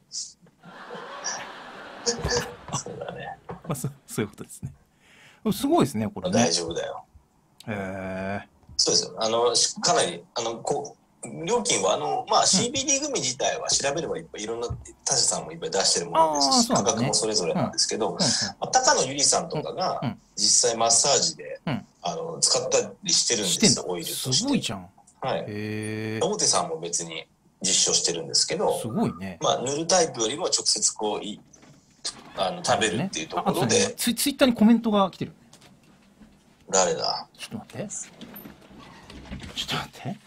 そうだね。 まあ、そ, そういうことですね。すごいですね、これ、ね。 大丈夫だよ。 へえ。 そうですよ。あの、かなり、あの、こ料金は、あの、まあ、シービーディー グミ自体は調べればいっぱいいろんな他社さんもいっぱい出してるものですし、ね、価格もそれぞれなんですけど、うんうんまあ、高野ゆりさんとかが実際マッサージで、うん、あの使ったりしてるんですよ、オイルとして。 すごいじゃん。 はい。へ大手さんも別に実証してるんですけど、 すごいね。 まあ、塗るタイプよりも直接こう、いあの食べるっていうところで、ね、 ツ, ツイッターにコメントが来てる。 誰だ？ ちょっと待ってちょっと待って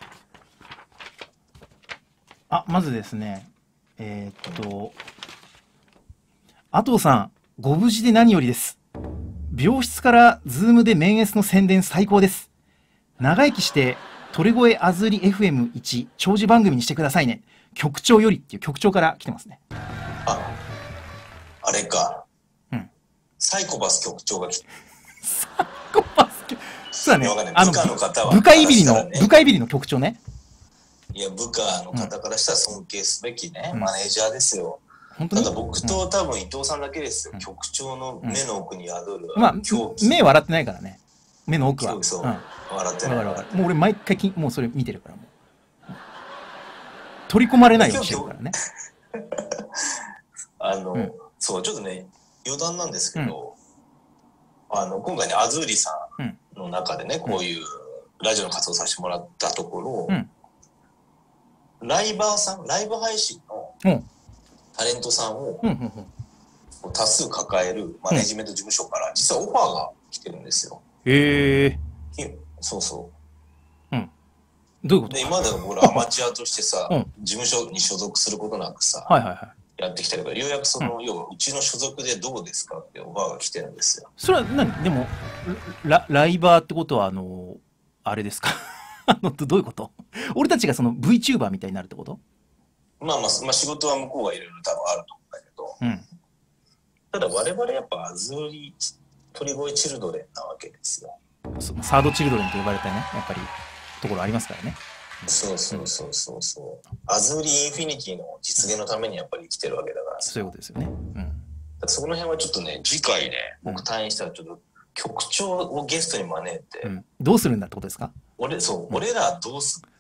あまずですねえー、っと阿藤さんご無事で何よりです。病室からズームでメンエスの宣伝最高です。長生きして鳥越あずり エフエムワン 長寿番組にしてくださいね。局長よりっていう局長から来てますね。 ああれか、うん、サイコパス局長が来てサイコパス局そうだね、 あの部下の方は部下いびりの、ね、部下いびりの局長ね。 いや部下の方からしたら尊敬すべきね、うん、マネージャーですよ。ただ僕と多分伊藤さんだけですよ、うん、局長の目の奥に宿る、 うん、まあ目笑ってないからね。目の奥はそう、うん、笑ってない。 もう俺毎回きもうそれ見てるからもう取り込まれないようにしてるからねあの、うんそうちょっとね余談なんですけど、うん、あの今回ねあずりさんの中でね、うん、こういうラジオの活動させてもらったところ、うん、ライバーさんライブ配信のタレントさんを多数抱えるマネジメント事務所から実はオファーが来てるんですよ。 へえ。 そうそう。 うん。どういうこと？ で今までの僕らアマチュアとしてさ、うん、事務所に所属することなくさ。 はいはいはい。 やってきたけどようやくその、うん、要はうちの所属でどうですかってオファーが来てるんですよ。 それは何でも ラ, ライバーってことはあのあれですかあのどういうこと？俺たちがその VTuber みたいになるってこと？ まあまあ、まあ、仕事は向こうがいろいろ多分あると思うんだけど、うん、ただ我々やっぱアズーリ鳥越チルドレンなわけですよ。 サードチルドレンと呼ばれたねやっぱりところありますからね。 そうそうそうそうそう。アズーリインフィニティの実現のためにやっぱり生きてるわけだから。 そういうことですよね。うん。 その辺はちょっとね次回ね僕退院したらちょっと局長をゲストに招いて、うん、 どうするんだってことですか？ 俺そう、うん、俺らどうすんだって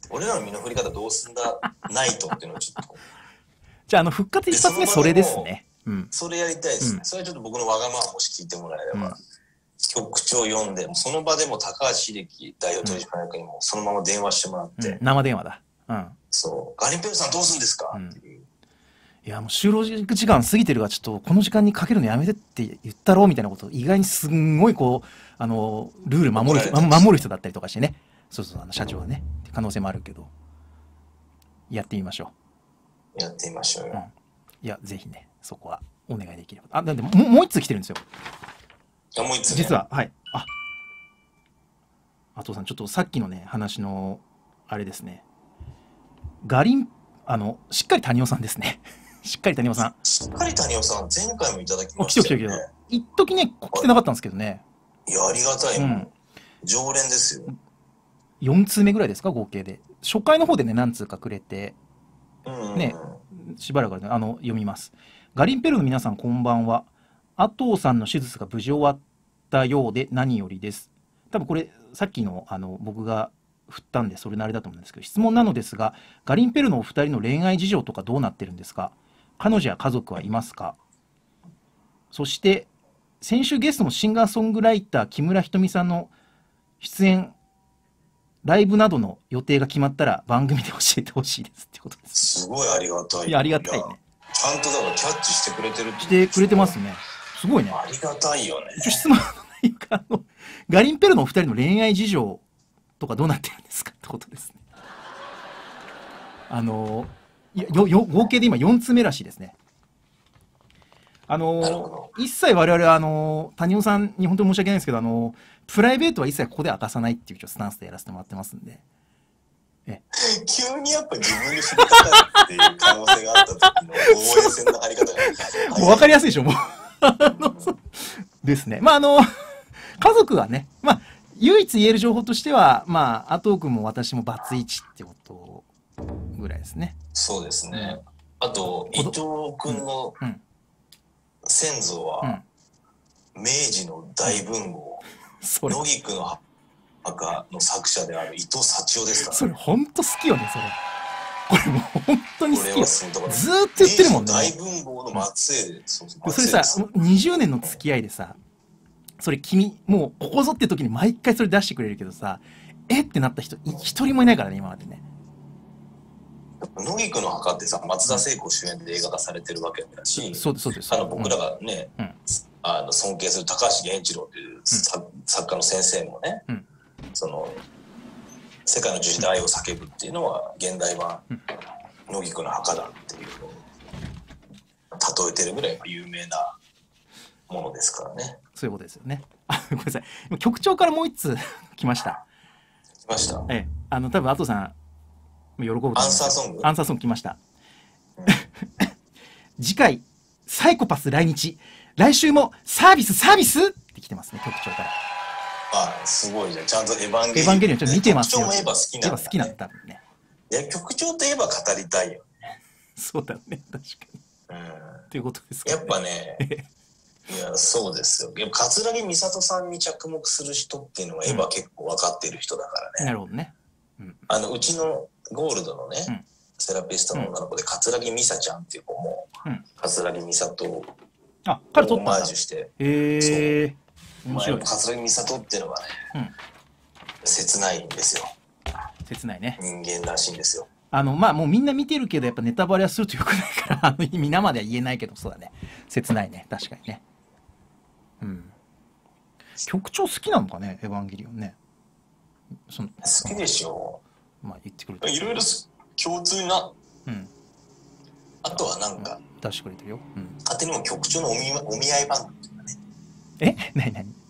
俺らの身の振り方どうすんだナイトっていうのをちょっとじゃあ、あの、復活一発目それですね。 うん。それやりたいですね。うん、それはちょっと僕のわがままもし聞いてもらえれば、うん、局長呼んで、その場でも高橋秀樹代表取締役にもそのまま電話してもらって。うん、 生電話だ。うん。 そう。ガリンペルさんどうするんですか、うん、っていう。 いや、もう収録時間過ぎてるが、ちょっとこの時間にかけるのやめてって言ったろうみたいなことを意外にすんごいこう、あの、ルール守る人、守る人だったりとかしてね。そうそう、あの社長はね。って可能性もあるけど。やってみましょう。やってみましょうよ。うん、 いや、ぜひね、そこはお願いできれば。あ、なんでもう、もう一通来てるんですよ。 あ、もう一通、ね、 実は、はい。あ、あとさん、ちょっとさっきのね、話の、あれですね。ガリン、あの、しっかり谷尾さんですね。しっかり谷尾さん。 しっかり谷尾さん、前回もいただきましたよね。来てる来てる。 一時ね、来てなかったんですけどね。 いや、ありがたい。うん、常連ですよ。 よん通目ぐらいですか、合計で。初回の方でね、何通かくれて、ね、しばらく、ね、あの読みます。ガリンペルの皆さん、こんばんは。阿藤さんの手術が無事終わったようで何よりです。多分これ、さっきの、あの僕が振ったんで、それなりだと思うんですけど、質問なのですが、ガリンペルのお二人の恋愛事情とかどうなってるんですか？彼女や家族はいますか？そして、先週ゲストのシンガーソングライター、木村ひとみさんの出演、ライブなどの予定が決まったら番組で教えてほしいですってことです。 すごいありがたい。 いや、ありがたいね。 ちゃんとだからキャッチしてくれてるってしてくれてますね。すごいね。 ありがたいよね。 一応質問の内容が、あの、ガリンペルのお二人の恋愛事情とかどうなってるんですかってことですね。あの、よよ合計で今よん通目らしいですね。あの、一切我々は、あの、谷尾さんに本当に申し訳ないんですけど、あの、プライベートは一切ここで明かさないっていうスタンスでやらせてもらってますんで。 え急にやっぱ自分に振りかかるっていう可能性があった時の応援線の張り方が。 もう分かりやすいでしょ、もう。ですね。まあ、あの、家族はね、まあ、唯一言える情報としては、まあ、阿藤君も私もバツイチってことぐらいですね。 そうですね。あと、伊藤君の先祖は、明治の大文豪、野菊の墓の作者である伊藤幸男ですから、ね。 それ本当好きよね、それ。これもう本当に好きよ。ずーっと言ってるもんね。 大文豪の末裔で、 そうそうそれさ、にじゅうねんの付き合いでさ、それ君、もうここぞって時に毎回それ出してくれるけどさ、えってなった人、一人もいないからね、今までね。 野菊の墓ってさ、松田聖子主演で映画化されてるわけだし、 そうそうです。 あの僕らがね、うん、あの尊敬する高橋源一郎という、うん、作家の先生もね、うん、その世界の十字で愛を叫ぶっていうのは現代版、うん、野菊の墓だっていうのを例えてるぐらい有名なものですからね。 そういうことですよね。あ、ごめんなさい。局長からもう一通来ました。 来ました。 ええ、あの多分阿藤さん喜ぶと思う。 アンサーソング。 アンサーソング来ました。うん、次回サイコパス来日。来週もサービスサービスって来てますね、局長から。 あ、すごいじゃん。ちゃんとエヴァンゲリオン、 エヴァンゲリオンちょっと見てますよ。 局長もエヴァ好きなんだ、ね。エヴァ好きなんだね。 いや、局長とエヴァ語りたいよね。 そうだね、確かに。うん。ということですか、 ね。やっぱね、いや、そうですよ。桂木美里さんに着目する人っていうのはエヴァ結構分かってる人だからね。 うん、なるほどね。 うん、あのうちのゴールドのね、うん、セラピストの女の子で桂木美沙ちゃんっていう子も、うん、桂木美里をあ、彼撮ったんだ。 オマージュして、 へえ、面白い。 桂木美里っていうのがね、うん、切ないんですよ。 切ないね。 人間らしいんですよ。 あのまあもうみんな見てるけどやっぱネタバレはするとよくないからあの皆までは言えないけど、そうだね。切ないね、確かにね。うん。局長好きなのかね、エヴァンゲリオンね。 その好きでしょう。まあ言ってくれていろいろ共通な、うん、あとはなんか出してくれてるよ、うん、 勝手にも局長のお見お見合い番組とかね。 え、なになに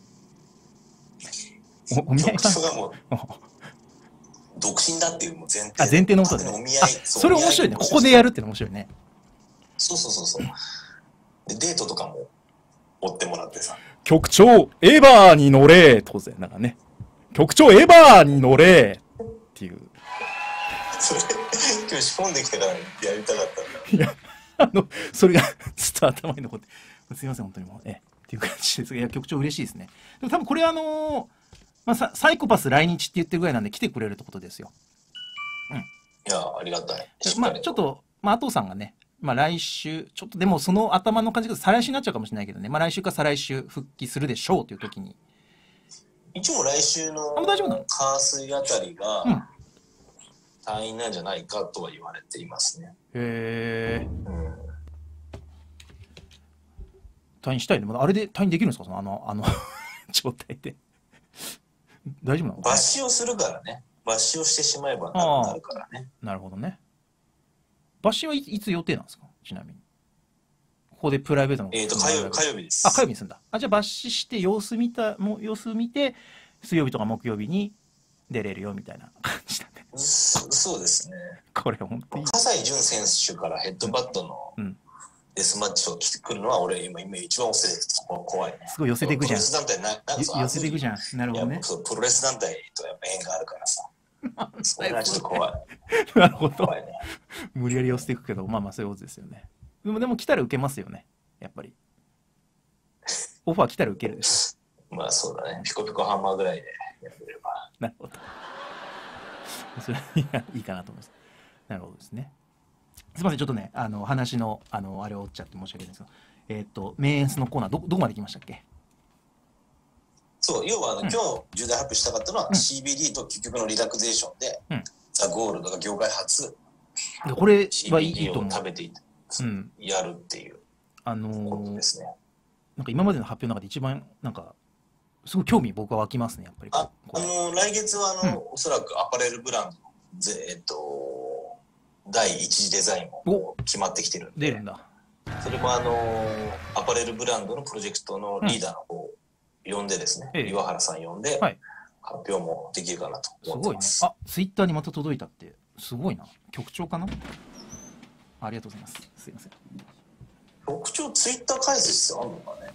お, お見合い番組。 局長がもう独身だっていうもう前提。 あ、前提のことで、ね、お見合い そ, それ面白いね。ここでやるっての面白いね。 そうそうそうそう。でデートとかも追ってもらってさ。 局長エヴァーに乗れ当然なんかね。局長エヴァーに乗れっていう。 それ今日仕込んできたからやりたかったんだ。いや、 あのそれがちょっと頭に残って、すいません本当にもうえっていう感じですが、いや局長嬉しいですね。でも多分これあのー、まあサイコパス来日って言ってるぐらいなんで来てくれるってことですよ。 うん、いや、ありがたい。 まあ、ちょっと、まあ、阿藤さんがね、まあ、来週、ちょっとでもその頭の感じが再来週になっちゃうかもしれないけどね、まあ、来週か再来週復帰するでしょうという時に。 一応来週の火水あたりが退院なんじゃないかとは言われていますね。 へえ、うん。退院したいね。あれで退院できるんですか、そのあの、あの状態で。大丈夫なの？ 抜歯をするからね。抜歯をしてしまえばなるからね。 なるほどね。抜歯はいいつ予定なんですか、ちなみに。ここでプライベートの。 えっと、火曜日、火曜日です。 あ、火曜日にするんだ。あ、じゃあ抜歯して様子見た、も様子見て、水曜日とか木曜日に出れるよみたいな感じだね。 そ, そうですね。 これ本当に。 葛西潤選手からヘッドバットのデスマッチを来てくるのは、俺今、今一番恐れて怖いね。 すごい寄せていくじゃん。 プロレス団体な、なんか寄せていくじゃん。なるほどね。 そう、プロレス団体とやっぱ縁があるからさ。それはちょっと怖い。 なるほど。怖いね。無理やり寄せていくけど、まあまあそういうことですよね。でも、でも来たら受けますよね。やっぱり。オファー来たら受けるでしょ。まあそうだね。ピコピコハンマーぐらいでやってれば。 なるほど。それはいいかなと思います。なるほどですね。すみません、ちょっとね、あの話のあのあれを追っちゃって申し訳ないですけど、えっ、ー、と名演スのコーナーどどこまで来ましたっけ？ そう、要はあの、うん、今日重大発表したかったのは、うん、シービーディー と究極のリラクゼーションで、うん、ザ・ゴールドが業界初これはいいと思う。 シービーディー を食べていて、うん、やるっていうあのー、 ことですね。 なんか今までの発表の中で一番なんかすごい興味僕は湧きますね、やっぱり。 あ、あの来月はあの、うん、おそらくアパレルブランドのえっと第一次デザインも決まってきてるんで、 出るんだ。 それもあのアパレルブランドのプロジェクトのリーダーの方を呼んでですね、うん、岩原さん呼んで、はい、発表もできるかなと思ってます。 すごいね。あ、ツイッターにまた届いたってすごいな。局長かな。ありがとうございます。すいません。 局長ツイッター解説ってあるのかね。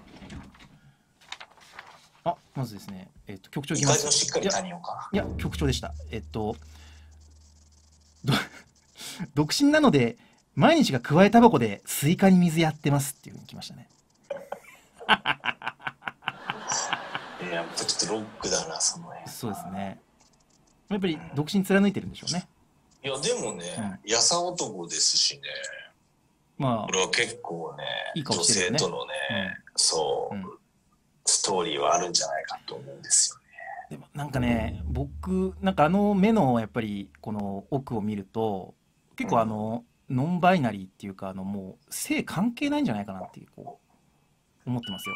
あ、まずですね、えっと局長いきます。しっかり谷岡か。 いや、局長でした。えっと独身なので毎日がくわえタバコでスイカに水やってますっていうふうに来ましたね。 いや、ちょっとロックだな、その辺。 そうですね。やっぱり独身貫いてるんでしょうね。 いや、でもね、うん、やさ男ですしね。まあ、これは結構ね、いい顔してるよね、女性とのね、うん、そう、うん、ストーリーはあるんじゃないかと思うんですよね。 でもなんかね、僕なんかあの目のやっぱりこの奥を見ると結構あの、うん、ノンバイナリーっていうかあのもう性関係ないんじゃないかなっていうこう思ってますよ。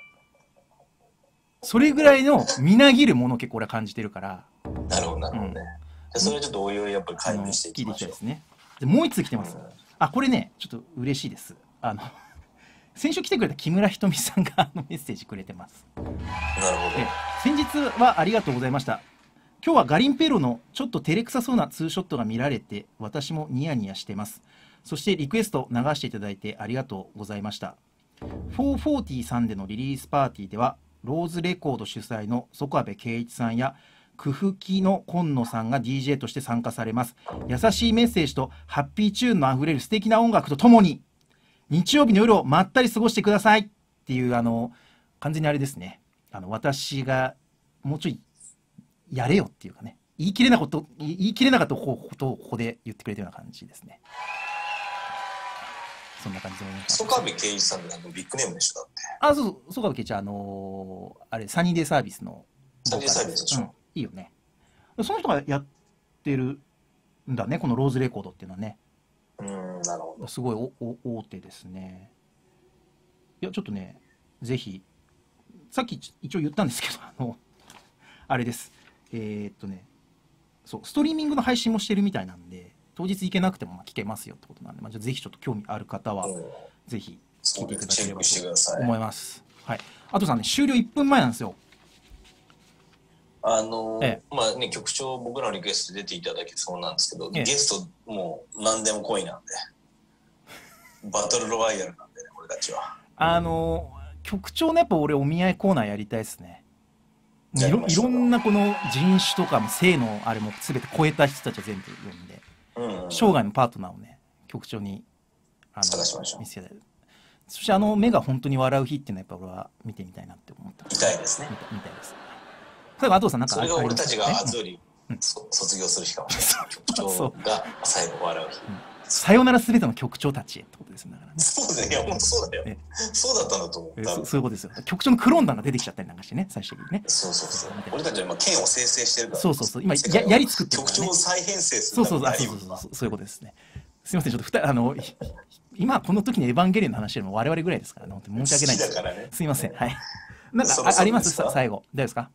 それぐらいのみなぎるものを結構俺は感じてるから。 なるほどなるほどね。うん、それちょっとおいおいやっぱり解明していきましょう。 聞いていきたいですね。でもう一つ来てます。うん、あ、これねちょっと嬉しいです。あの先週来てくれた木村ひとみさんがあのメッセージくれてます。 なるほど。 先日はありがとうございました。今日はガリンペロのちょっと照れくさそうなツーショットが見られて私もニヤニヤしてます。そしてリクエスト流していただいてありがとうございました。フォーフォーティーさんでのリリースパーティーではローズレコード主催の曽我部圭一さんやクフキの今野さんが ディージェー として参加されます。優しいメッセージとハッピーチューンのあふれる素敵な音楽とともに日曜日の夜をまったり過ごしてくださいっていうあの完全にあれですね。あの私がもうちょいやれよっていうかね、言い切れなこと言い切れなかったことをここで言ってくれたような感じですね。そんな感じで思います。 曽我部圭一さんってなんかビッグネームでしょ。だってあ、そうそう、曽我部圭一、あのー、あれサニーデイサービスのサニーデイサービスでしょ、うん、 いいよね。その人がやってるんだね、このローズレコードっていうのはね。 うん、なるほど。 すごいおお大手ですね。いやちょっとね、ぜひさっき一応言ったんですけど、あのあれです。えー、っとね、そうストリーミングの配信もしてるみたいなんで、当日行けなくてもまあ聞けますよってことなんで、まあ、じゃあぜひちょっと興味ある方はぜひ聞いていただければと思います。はい。あとさんね、終了いっぷんまえなんですよ。 あのーええ、まあね、局長僕らのリクエスト出ていただけそうなんですけど、ええ、ゲストもう何でも来いなんでバトルロワイヤルなんでね、俺たちは。 あのー、局長ね、やっぱ俺お見合いコーナーやりたいですね。い ろ, いろんなこの人種とかも性のあれも全て超えた人たちを全部呼んで、うんうん、生涯のパートナーをね局長にあの探しましょう。 見せたい。そしてあの目が本当に笑う日っていうのはやっぱ俺は見てみたいなって思ってます。 見たいですね。 見たいです。例えば、阿藤さんなんかそれが俺たちが熱よりうん、卒業する日かもしれない。局長が最後笑う日。 さよならすべての局長たちへってことですね。だからね。 そうですね。いや、本当そうだよ。ね、そうだったんだと思う。えそそういうことですよ。局長のクローン弾が出てきちゃったりなんかしてね、最終的にね。 そうそうそう。俺たちは今、剣を生成してるから。 そうそうそう。今、ややり作ってるから、ね。 局長を再編成する。そうそうそう。そうそうそう。そういうことですね。すみません、ちょっとふたあの、今この時にエヴァンゲリオンの話してるのも我々ぐらいですからね。本当に申し訳ないです。ね、すみません。はい。なんか あ, あります最後。大丈夫ですか？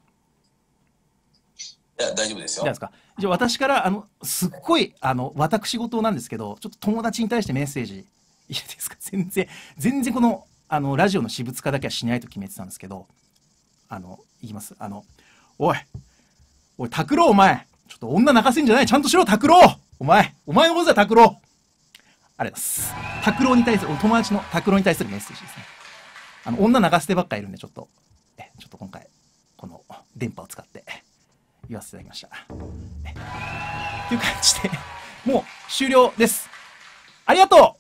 いや、大丈夫ですよ。 大丈夫ですか？じゃあ私からあのすっごいあの私事なんですけど、ちょっと友達に対してメッセージいいですか？全然全然このあのラジオの私物化だけはしないと決めてたんですけど、あのいきます。あのおいおい拓郎お前ちょっと女泣かせんじゃない、ちゃんとしろ拓郎お前お前のことだ拓郎。ありがとうございます。拓郎に対する友達の拓郎に対するメッセージですね。あの女泣かせてばっかいるんでちょっとえちょっと今回この電波を使って言わせていただきました。という感じでもう終了です。ありがとう。